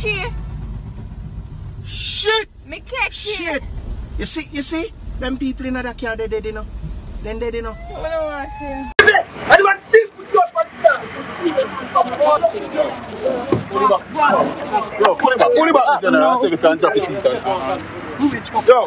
catchy. Shit! Me catchy. Shit! You see? Them people in that car, they dead, you know. Then dead, you know. I don't want to see. I don't want to still put you up on the Yo, pull it back, General. I say we can't drop the seat. Yo.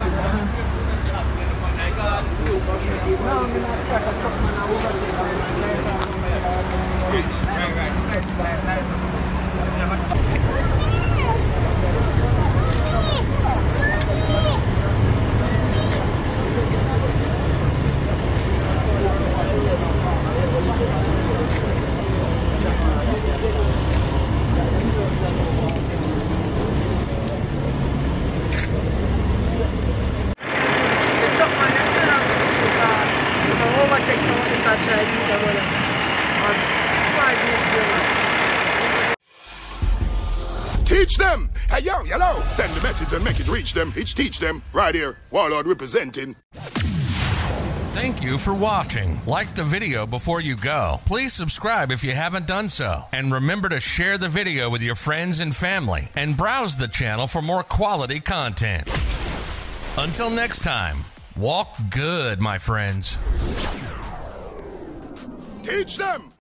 Teach them! Hey, yo, hello! Send the message and make it reach them. It's teach them. Right here, Warlord representing. Thank you for watching. Like the video before you go. Please subscribe if you haven't done so. And remember to share the video with your friends and family. And browse the channel for more quality content. Until next time, walk good, my friends. Teach them!